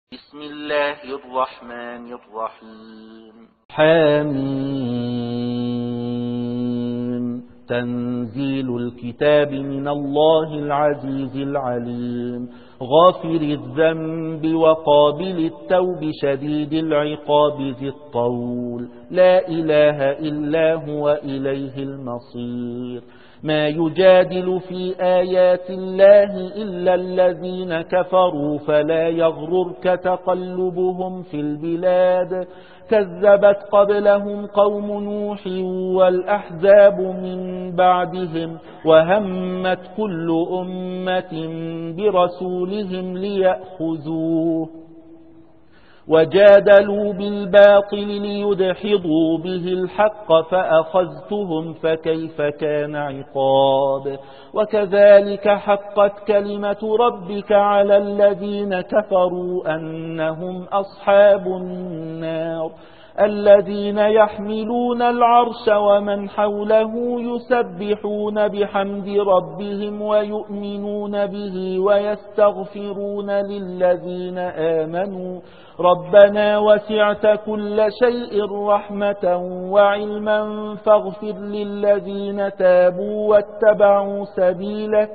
بسم الله الرحمن الرحيم حميم تنزيل الكتاب من الله العزيز العليم غافر الذنب وقابل التوب شديد العقاب ذي الطول لا إله إلا هو إليه المصير ما يجادل في آيات الله إلا الذين كفروا فلا يغررك تقلبهم في البلاد كذبت قبلهم قوم نوح والأحزاب من بعدهم وهمت كل أمة برسولهم ليأخذوه وجادلوا بالباطل ليدحضوا به الحق فأخذتهم فكيف كان عقاب وكذلك حقت كلمة ربك على الذين كفروا أنهم أصحاب النار الذين يحملون العرش ومن حوله يسبحون بحمد ربهم ويؤمنون به ويستغفرون للذين آمنوا ربنا وسعت كل شيء رحمة وعلما فاغفر للذين تابوا واتبعوا سبيلك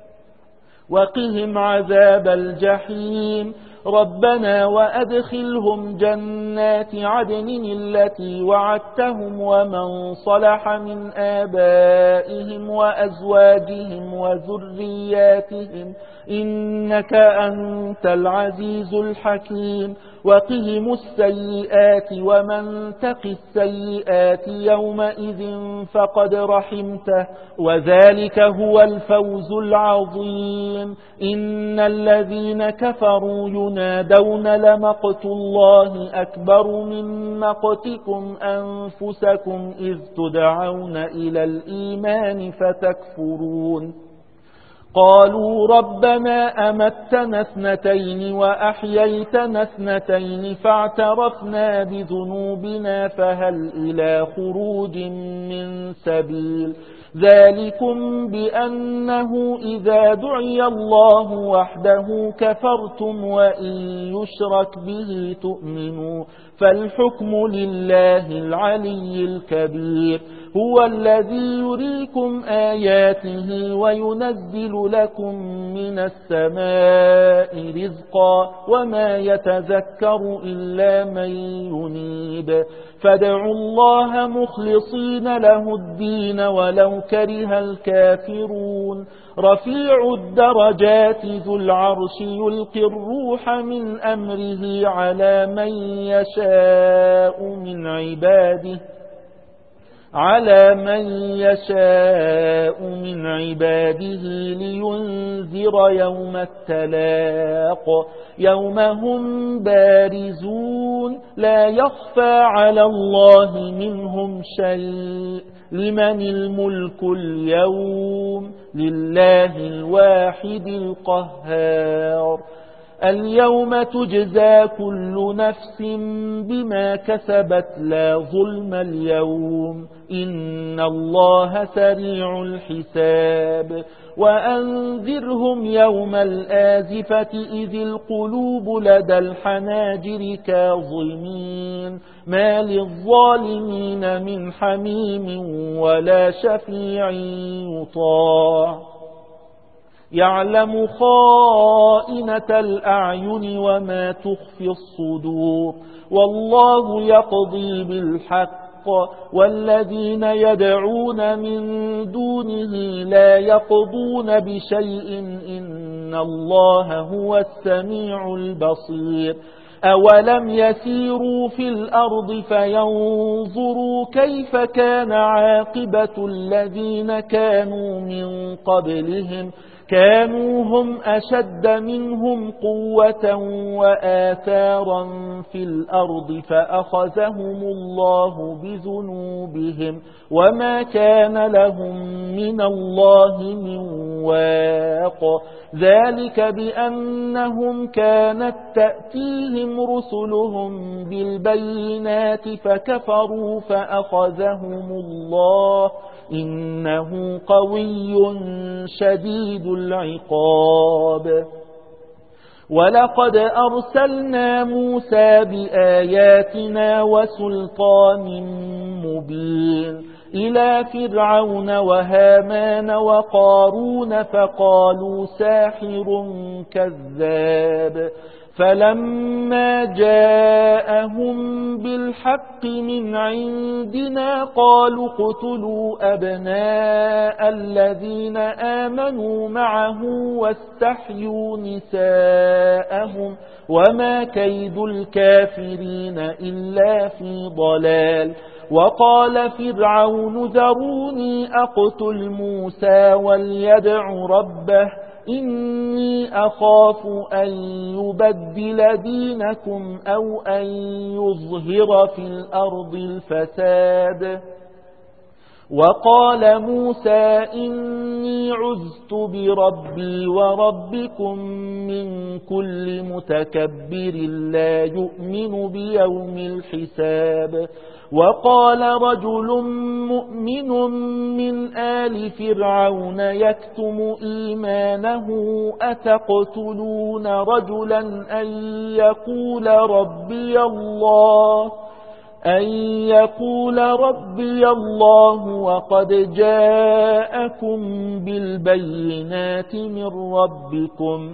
وقهم عذاب الجحيم ربنا وأدخلهم جنات عدن التي وعدتهم ومن صلح من آبائهم وأزواجهم وذرياتهم إنك أنت العزيز الحكيم وقهم السيئات ومن تق السيئات يومئذ فقد رحمته وذلك هو الفوز العظيم إن الذين كفروا ينادون لمقت الله أكبر من مقتكم أنفسكم إذ تدعون إلى الإيمان فتكفرون قالوا ربنا أمتنا اثنتين وأحييتنا اثنتين فاعترفنا بذنوبنا فهل إلى خروج من سبيل ذلكم بأنه إذا دعي الله وحده كفرتم وإن يشرك به تؤمنوا فالحكم لله العلي الكبير هو الذي يريكم آياته وينزل لكم من السماء رزقا وما يتذكر إلا من ينيب فادعوا الله مخلصين له الدين ولو كره الكافرون رفيع الدرجات ذو العرش يلقي الروح من أمره على من يشاء من عباده لينذر يوم التلاق يوم هم بارزون لا يخفى على الله منهم شيء لمن الملك اليوم لله الواحد القهار اليوم تجزى كل نفس بما كسبت لا ظلم اليوم إن الله سريع الحساب وأنذرهم يوم الآزفة إذ القلوب لدى الحناجر كاظمين ما للظالمين من حميم ولا شفيع يطاع يعلم خائنة الأعين وما تخفي الصدور والله يقضي بالحق والذين يدعون من دونه لا يقضون بشيء إن الله هو السميع البصير أولم يسيروا في الأرض فينظروا كيف كان عاقبة الذين كانوا من قبلهم كانوا هم أشد منهم قوة وآثارا في الأرض فأخذهم الله بذنوبهم وما كان لهم من الله من واق ذلك بأنهم كانت تأتيهم رسلهم بالبينات فكفروا فأخذهم الله إنه قوي شديد العقاب ولقد أرسلنا موسى بآياتنا وسلطان مبين إلى فرعون وهامان وقارون فقالوا ساحر كذاب فلما جاءهم بالحق من عندنا قالوا اقتلوا أبناء الذين آمنوا معه واستحيوا نساءهم وما كيد الكافرين إلا في ضلال. وقال فرعون ذروني أقتل موسى وليدع ربه إني أخاف أن يبدل دينكم أو أن يظهر في الأرض الفساد. وقال موسى إني عذت بربي وربكم من كل متكبر لا يؤمن بيوم الحساب. وقال رجل مؤمن من آل فرعون يكتم إيمانه أتقتلون رجلا أن يقول ربي الله وقد جاءكم بالبينات من ربكم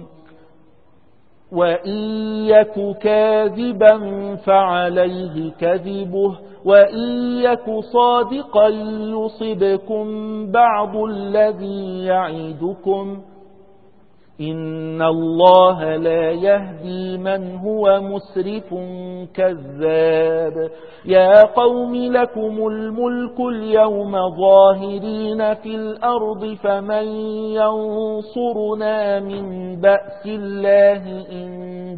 وإن يك كاذبا فعليه كذبه وإن يك صادقا يصبكم بعض الذي يعدكم إن الله لا يهدي من هو مسرف كذاب. يا قوم لكم الملك اليوم ظاهرين في الأرض فمن ينصرنا من بأس الله إن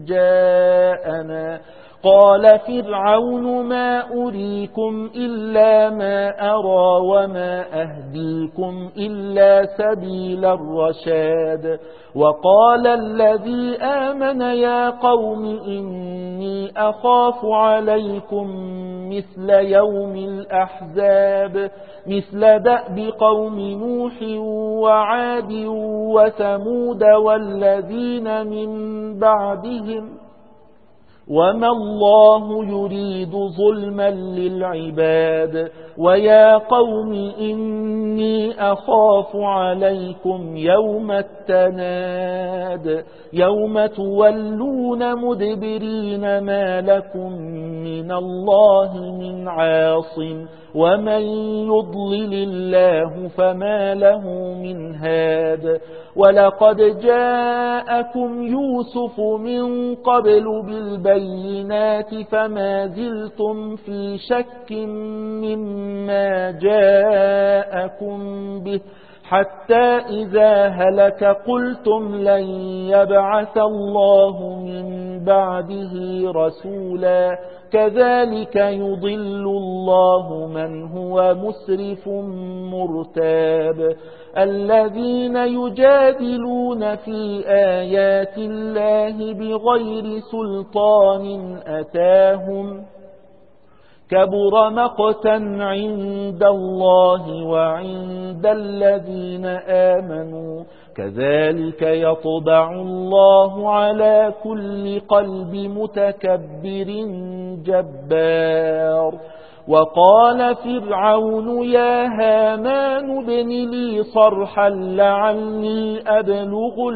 جاءنا. قال فرعون ما أريكم إلا ما أرى وما أهديكم إلا سبيل الرشاد. وقال الذي آمن يا قوم إني أخاف عليكم مثل يوم الأحزاب مثل دأب قوم نوح وعاد وثمود والذين من بعدهم وما الله يريد ظلما للعباد. ويا قوم إني أخاف عليكم يوم التناد يوم تولون مدبرين ما لكم من الله من عاصم ومن يضلل الله فما له من هاد. ولقد جاءكم يوسف من قبل بالبينات فما زلتم في شك مما جاءكم به حتى إذا هلك قلتم لن يبعث الله من بعده رسولا كذلك يضل الله من هو مسرف مرتاب. الذين يجادلون في آيات الله بغير سلطان أتاهم كبر مقتا عند الله وعند الذين آمنوا كذلك يطبع الله على كل قلب متكبر جبار. وقال فرعون يا هامان ابن لي صرحا لعلي أبلغ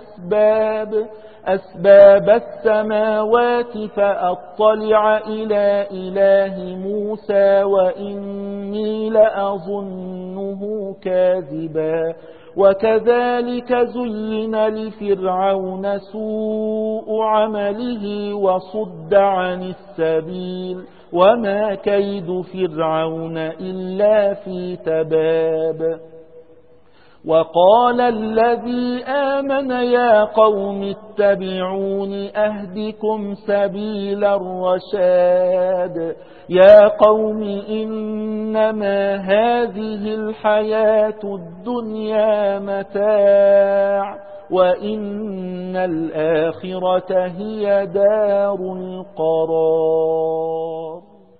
أسباب السماوات فأطلع إلى إله موسى وإني لأظنه كاذبا. وكذلك زين لفرعون سوء عمله وصد عن السبيل وما كيد فرعون إلا في تباب. وقال الذي آمن يا قوم اتبعون أهدكم سبيل الرشاد. يا قوم إنما هذه الحياة الدنيا متاع وإن الآخرة هي دار القرار.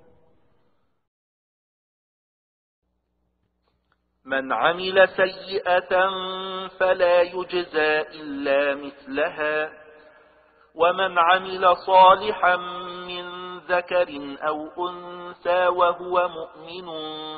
من عمل سيئة فلا يجزى إلا مثلها ومن عمل صالحا من ذكر أو أنثى وهو مؤمن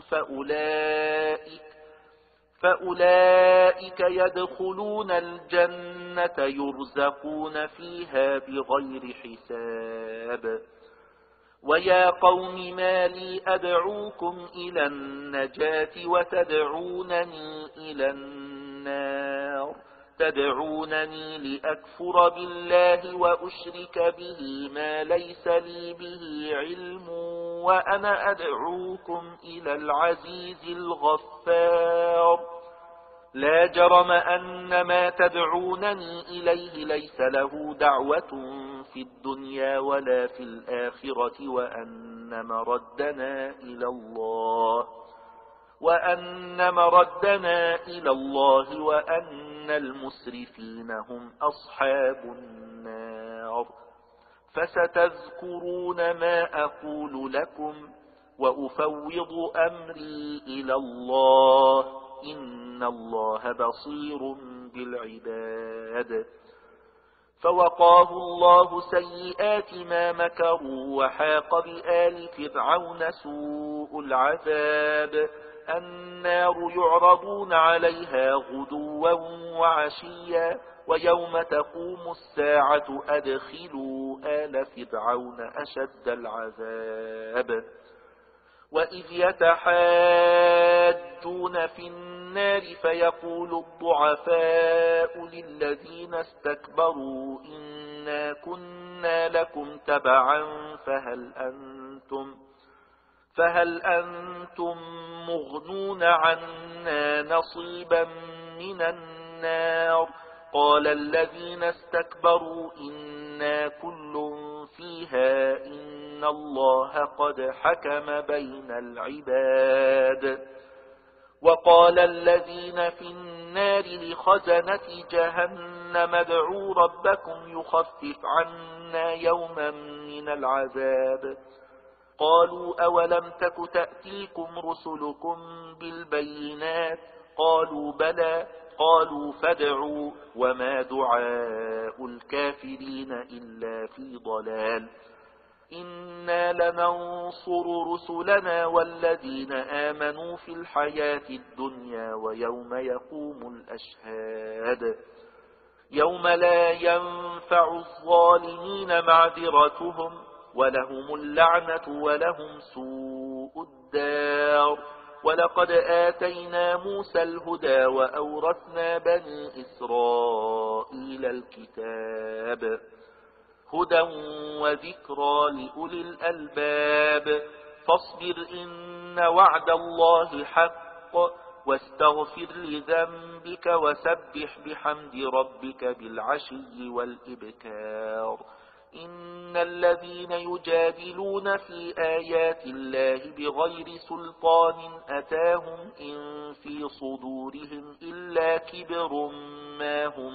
فأولئك يدخلون الجنة يرزقون فيها بغير حساب. ويا قوم ما لي أدعوكم إلى النجاة وتدعونني إلى النار، تدعونني لأكفر بالله وأشرك به ما ليس لي به علم، وأنا أدعوكم إلى العزيز الغفار. لا جرم أن ما تدعونني إليه ليس له دعوة في الدنيا ولا في الآخرة، وأن مردنا إلى الله وأن المسرفين هم أصحاب النار. فستذكرون ما أقول لكم وأفوض أمري إلى الله، إن الله بصير بالعباد. فوقاه الله سيئات ما مكروا، وحاق بآل فرعون سوء العذاب. النار يعرضون عليها غدوا وعشيا، ويوم تقوم الساعة أدخلوا آل فرعون أشد العذاب. وإذ يتحاجون في النار فيقول الضعفاء للذين استكبروا إنا كنا لكم تبعا فهل أنتم مغنون عنا نصيبا من النار؟ قال الذين استكبروا إنا كل فيها إن الله قد حكم بين العباد. وقال الذين في النار لخزنة جهنم ادعوا ربكم يخفف عنا يوما من العذاب. قالوا أولم تك تأتيكم رسلكم بالبينات؟ قالوا بلى. قالوا فادعوا وما دعاء الكافرين إلا في ضلال. إنا لننصر رسلنا والذين آمنوا في الحياة الدنيا ويوم يقوم الأشهاد. يوم لا ينفع الظالمين معذرتهم ولهم اللعنة ولهم سوء الدار. ولقد آتينا موسى الهدى وأورثنا بني إسرائيل الكتاب هدى وذكرى لأولي الألباب. فاصبر إن وعد الله حق واستغفر لذنبك وسبح بحمد ربك بالعشي والإبكار. إن الذين يجادلون في آيات الله بغير سلطان أتاهم إن في صدورهم إلا كبر ما هم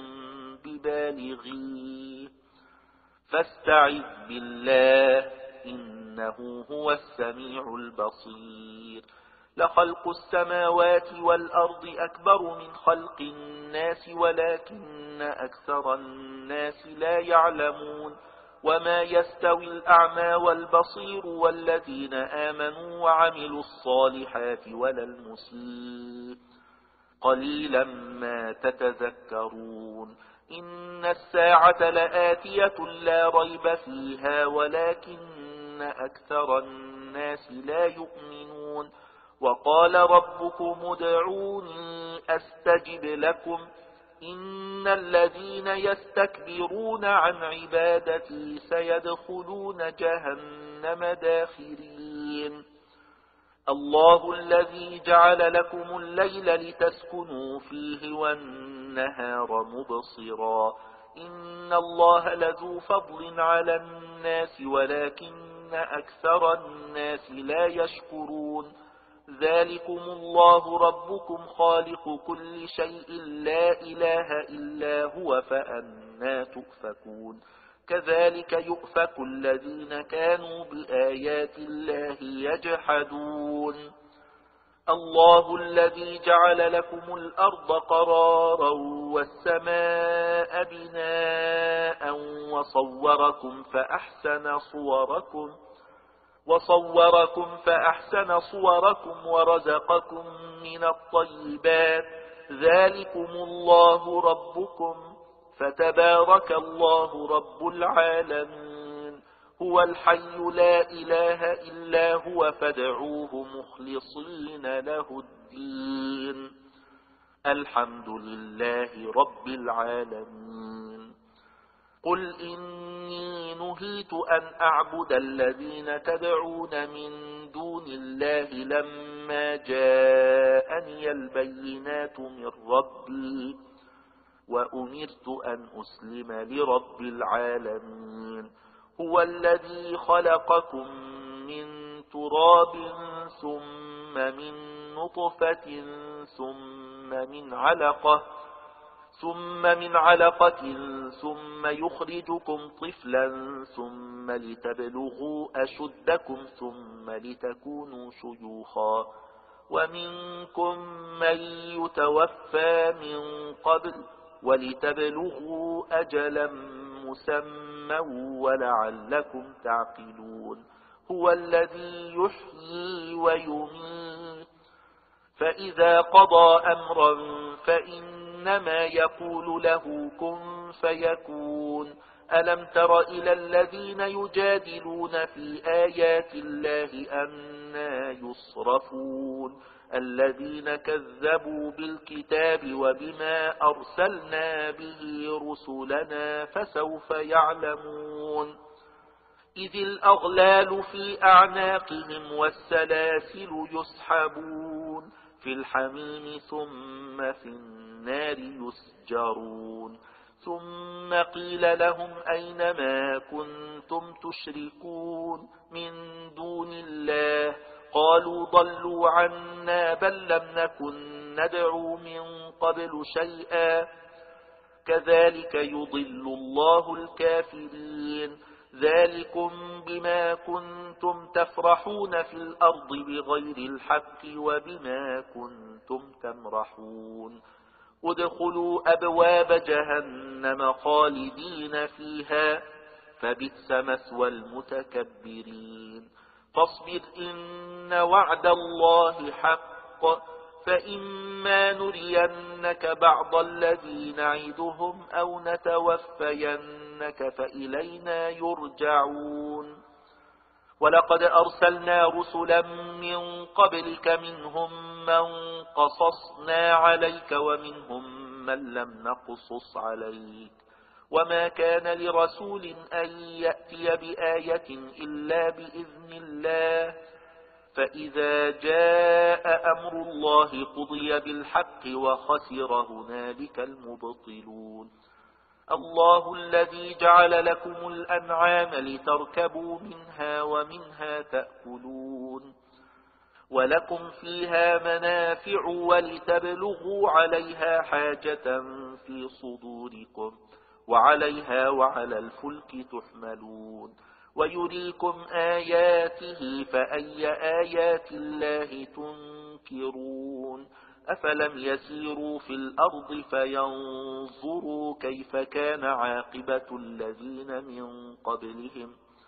ببالغيه فاستعذ بالله إنه هو السميع البصير. لخلق السماوات والأرض أكبر من خلق الناس ولكن أكثر الناس لا يعلمون. وما يستوي الأعمى والبصير والذين آمنوا وعملوا الصالحات ولا المسيء قليلا ما تتذكرون. إن الساعة لآتية لا ريب فيها ولكن أكثر الناس لا يؤمنون. وقال ربكم ادعوني أستجب لكم إن الذين يستكبرون عن عبادتي سيدخلون جهنم داخرين. الله الذي جعل لكم الليل لتسكنوا فيه والنهار مبصرا إن الله لذو فضل على الناس ولكن أكثر الناس لا يشكرون. ذلكم الله ربكم خالق كل شيء لا إله إلا هو فأنى تؤفكون. كذلك يؤفك الذين كانوا بآيات الله يجحدون. الله الذي جعل لكم الأرض قرارا والسماء بناء وصوركم فأحسن صوركم ورزقكم من الطيبات ذلكم الله ربكم فتبارك الله رب العالمين هو الحي لا إله إلا هو فادعوه مخلصين له الدين الحمد لله رب العالمين قل إني نهيت أن أعبد الذين تدعون من دون الله لما جاءني البينات من ربي وأمرت أن أسلم لرب العالمين هو الذي خلقكم من تراب ثم من نطفة ثم من علقة ثم يخرجكم طفلا ثم لتبلغوا أشدكم ثم لتكونوا شيوخا ومنكم من يتوفى من قبل ولتبلغوا أجلا مسمى ولعلكم تعقلون هو الذي يحيي ويميت فإذا قضى أمرا فإنما يقول له كن فيكون ألم تر إلى الذين يجادلون في آيات الله أنى يصرفون الذين كذبوا بالكتاب وبما أرسلنا به رسلنا فسوف يعلمون إذ الأغلال في أعناقهم والسلاسل يسحبون في الحميم ثم في النار يسجرون ثم قيل لهم أين ما كنتم تشركون من دون الله قالوا ضلوا عنا بل لم نكن ندعو من قبل شيئا كذلك يضل الله الكافرين ذلكم بما كنتم تفرحون في الأرض بغير الحق وبما كنتم تمرحون ادخلوا أبواب جهنم خالدين فيها فبئس مثوى المتكبرين فاصبر إن وعد الله حق فإما نرينك بعض الذي نعدهم أو نتوفينك فإلينا يرجعون ولقد أرسلنا رسلا من قبلك منهم من قصصنا عليك ومنهم من لم نقصص عليك وما كان لرسول أن يأتي بآية إلا بإذن الله فإذا جاء أمر الله قضي بالحق وخسر هنالك المبطلون الله الذي جعل لكم الأنعام لتركبوا منها ومنها تأكلون ولكم فيها منافع ولتبلغوا عليها حاجة في صدوركم وعليها وعلى الفلك تحملون ويريكم آياته فأي آيات الله تنكرون أفلم يسيروا في الأرض فينظروا كيف كان عاقبة الذين من قبلهم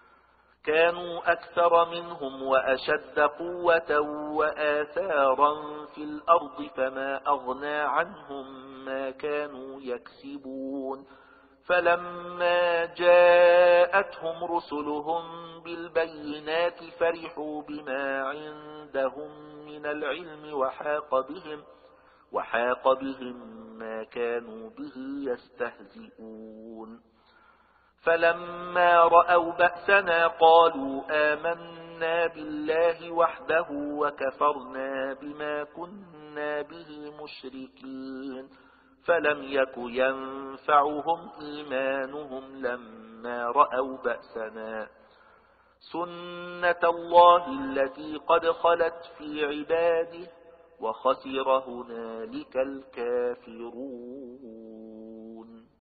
كانوا أكثر منهم وأشد قوة وآثارا في الأرض فما أغنى عنهم ما كانوا يكسبون فلما جاءتهم رسلهم بالبينات فرحوا بما عندهم من العلم وحاق بهم ما كانوا به يستهزئون فلما رأوا بأسنا قالوا آمنا بالله وحده وكفرنا بما كنا به مشركين فلم يك ينفعهم إيمانهم لما رأوا بأسنا سنة الله التي قد خلت في عباده وخسر هنالك الكافرون